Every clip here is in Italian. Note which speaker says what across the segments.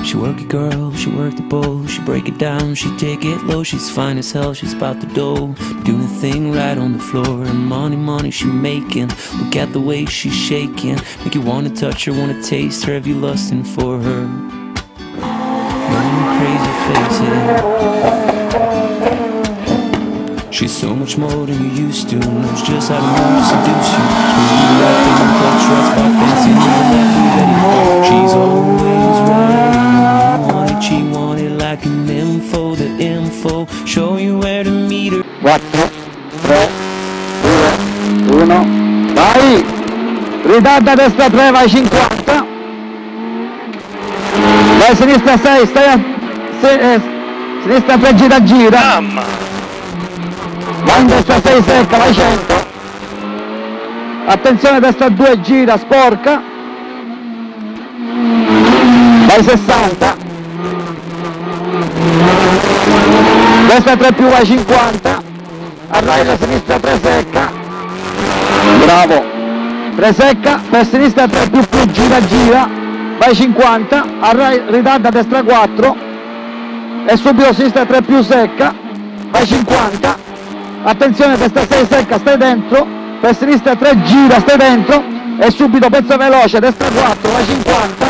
Speaker 1: She work it girl, she work the bowl, she break it down, she take it low, she's fine as hell, she's about the dough, doing the thing right on the floor, and money she making, look at the way she's shaking, make you wanna touch her, wanna taste her, have you lusting for her, crazy face, yeah. She's so much more than you used to, knows just how to move, seduce you, screw you right there and touch her, stop dancing, she's always right. She wanted like an info, the info, show you where to meet her.
Speaker 2: 4, 3, 2, 1, vai! Ritarda destra 3, vai 50. Vai sinistra 6, stai a... sinistra 3, gira. Vai in destra 6, secca, vai 100. Attenzione, destra 2, gira, sporca. Vai 60. Destra 3 più, vai 50, arraila sinistra 3 secca, bravo, 3 secca, per sinistra 3 più, gira, vai 50, ritarda destra 4, e subito sinistra 3 più secca, vai 50, attenzione destra 6 secca, stai dentro, per sinistra 3 gira, stai dentro, e subito pezzo veloce, destra 4, vai 50,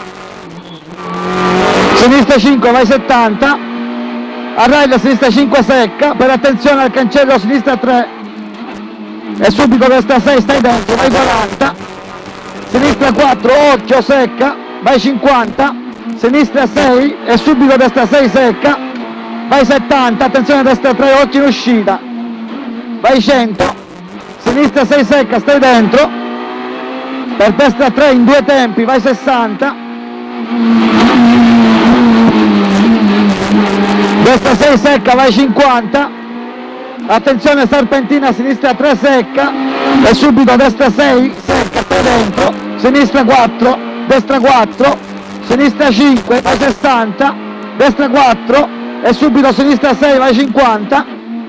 Speaker 2: sinistra 5, vai 70, arraila sinistra 5 secca, per attenzione al cancello sinistra 3 e subito destra 6, stai dentro, vai 40, sinistra 4, occhio secca, vai 50, sinistra 6 e subito destra 6 secca, vai 70, attenzione destra 3, occhio in uscita, vai 100, sinistra 6 secca, stai dentro, per destra 3 in 2 tempi, vai 60, destra 6 secca, vai 50, attenzione serpentina, sinistra 3 secca e subito destra 6 secca, stai dentro, sinistra 4, destra 4, sinistra 5, vai 60, destra 4 e subito sinistra 6, vai 50,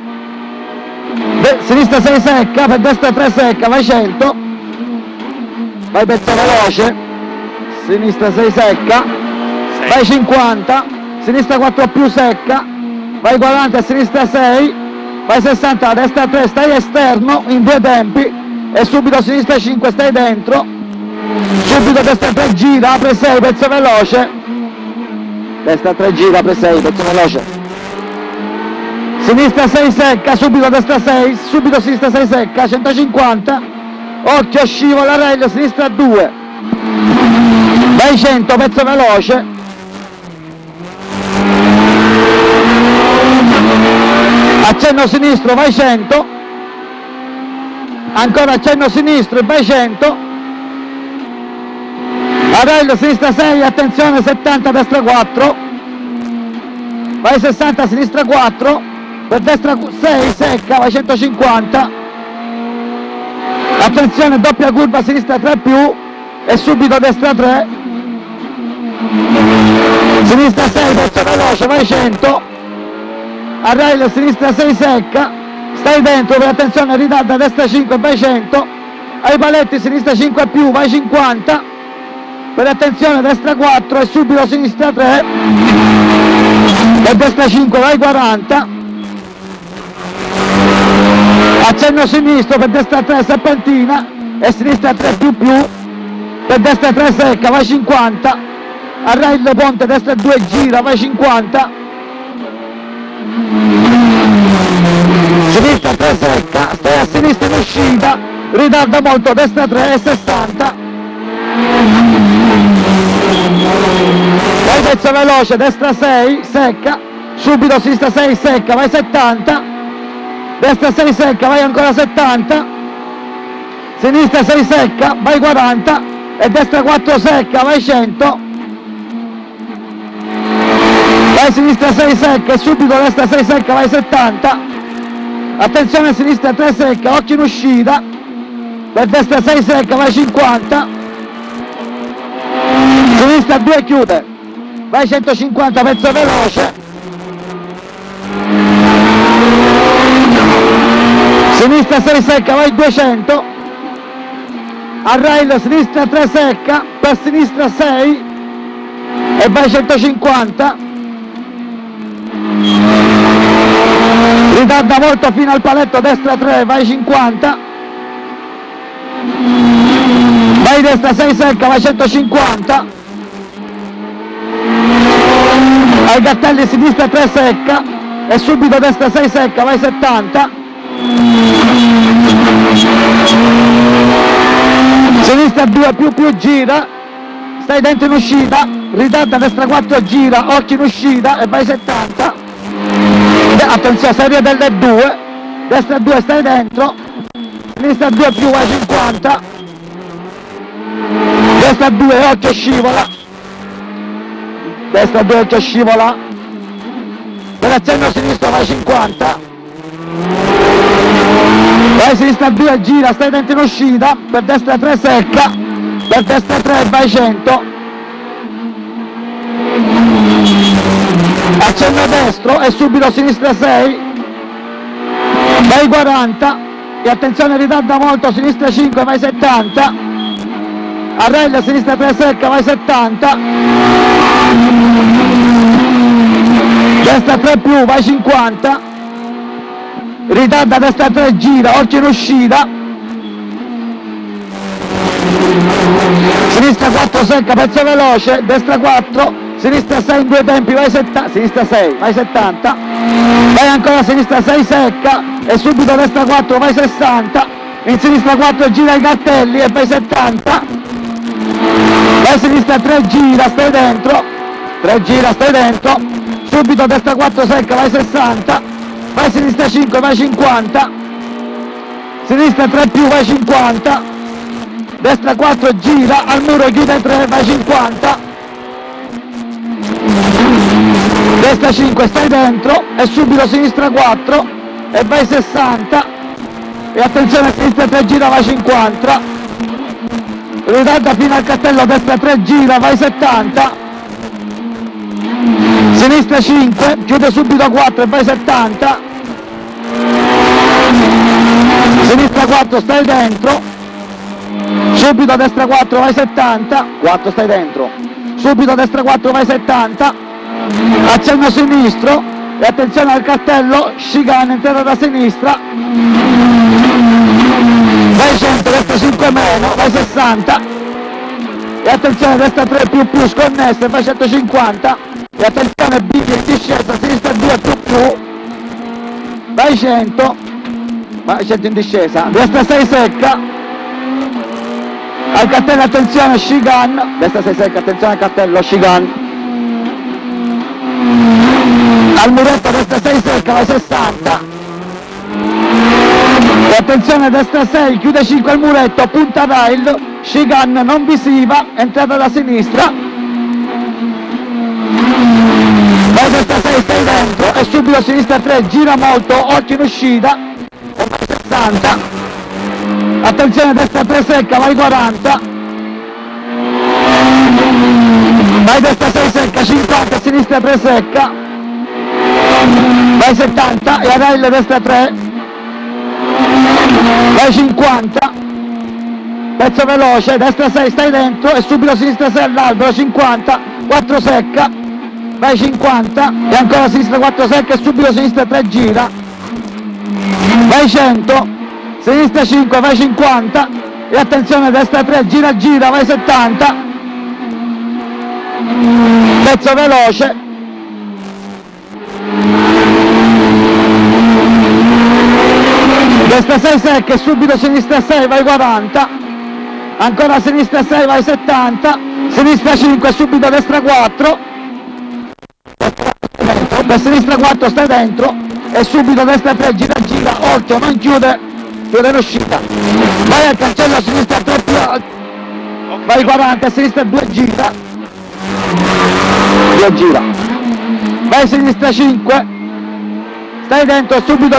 Speaker 2: sinistra 6 secca, per destra 3 secca, vai 100, vai pezzo veloce, sinistra 6 secca, vai 50, sinistra 4 più secca, vai 40, sinistra 6, vai 60, destra 3, stai esterno in 2 tempi e subito sinistra 5, stai dentro, subito destra 3 gira, apre 6, pezzo veloce, destra 3 gira, apre 6, pezzo veloce, sinistra 6 secca, subito destra 6, subito sinistra 6 secca, 150, occhio scivola rail, sinistra 2, vai 100, pezzo veloce, accenno sinistro, vai 100, ancora accenno sinistro e vai 100, arraio sinistra 6, attenzione 70, destra 4, vai 60, sinistra 4, per destra 6, secca, vai 150, attenzione doppia curva, sinistra 3 più e subito destra 3, sinistra 6, pezzo veloce, vai 100, arraio sinistra 6 secca, stai dentro, per attenzione ritarda destra 5, vai 100, ai paletti sinistra 5 più, vai 50, per attenzione destra 4 e subito sinistra 3, per destra 5 vai 40, accenno sinistro per destra 3 serpentina e sinistra 3 più, per destra 3 secca, vai 50, arraio ponte destra 2 gira, vai 50, sinistra 3 secca, stai a sinistra in uscita, ritarda molto, destra 3 e 60, vai pezzo veloce, destra 6 secca, subito sinistra 6 secca, vai 70, destra 6 secca, vai ancora 70, sinistra 6 secca, vai 40 e destra 4 secca, vai 100, vai sinistra 6 secca e subito destra 6 secca, vai 70, attenzione sinistra 3 secca, occhio in uscita, per destra 6 secca, vai 50, sinistra 2 chiude, vai 150, pezzo veloce, sinistra 6 secca, vai 200, arraio sinistra 3 secca, per sinistra 6, e vai 150, ritarda molto fino al paletto, destra 3, vai 50, vai destra 6 secca, vai 150, ai cartelli sinistra 3 secca e subito destra 6 secca, vai 70, sinistra 2 più gira, stai dentro in uscita, ritarda destra 4 gira, occhi in uscita e vai 70, attenzione serie delle 2, destra 2 stai dentro, sinistra 2 più vai 50, destra 2 occhio scivola, destra 2 occhio scivola, per accenno sinistro vai 50, vai sinistra 2 gira, stai dentro in uscita, per destra 3 secca, per destra 3 vai 100, accenno destro e subito sinistra 6, vai 40 e attenzione ritarda molto, sinistra 5 vai 70, arreglia sinistra 3 secca vai 70, destra 3 più vai 50, ritarda destra 3 gira, occhio in uscita, sinistra 4 secca, pezzo veloce, destra 4, sinistra 6 in 2 tempi, vai 70, sinistra 6, vai 70, vai ancora sinistra 6 secca e subito destra 4, vai 60, in sinistra 4 gira i cartelli e vai 70, vai sinistra 3 gira, stai dentro, 3 gira, stai dentro, subito destra 4 secca, vai 60, vai sinistra 5, vai 50, sinistra 3 più, vai 50, destra 4 gira, al muro chiude 3, vai 50, destra 5 stai dentro e subito sinistra 4 e vai 60 e attenzione sinistra 3 gira, vai 50, ritarda fino al cartello, destra 3 gira, vai 70, sinistra 5, chiude subito 4 e vai 70, sinistra 4 stai dentro, subito destra 4 vai 70, 4 stai dentro, subito destra 4 vai 70, accenno sinistro e attenzione al cartello, chicane entrata da sinistra, vai 100, destra 5 meno, vai 60 e attenzione destra 3 più sconnessa e vai 150 e attenzione bivi in discesa, sinistra 2 più, vai 100, vai 100 in discesa, destra 6 secca, al cartello attenzione chicane, destra 6 secca, attenzione al cartello chicane, al muretto destra 6 secca, vai 60 e attenzione destra 6, chiude 5 al muretto, punta rail, chicane non visiva, entrata da sinistra, vai destra 6 stai dentro e subito sinistra 3 gira molto, occhio in uscita e vai 60, attenzione destra 3 secca, vai 40, vai destra 6 secca, 50, sinistra 3 secca, vai 70 e a rail destra 3, vai 50, pezzo veloce, destra 6 stai dentro e subito sinistra 6 all'albero, 50, 4 secca, vai 50 e ancora sinistra 4 secca e subito sinistra 3 gira, vai 100, sinistra 5 vai 50 e attenzione destra 3 gira, vai 70, pezzo veloce, destra 6 secca e subito sinistra 6 vai 40, ancora sinistra 6 vai 70, sinistra 5 e subito destra 4, per sinistra 4 stai dentro e subito destra 3 gira, occhio non chiude l'uscita, vai al cancello sinistra 3 più, vai 40 a sinistra 2 gira, vai sinistra 5, stai dentro subito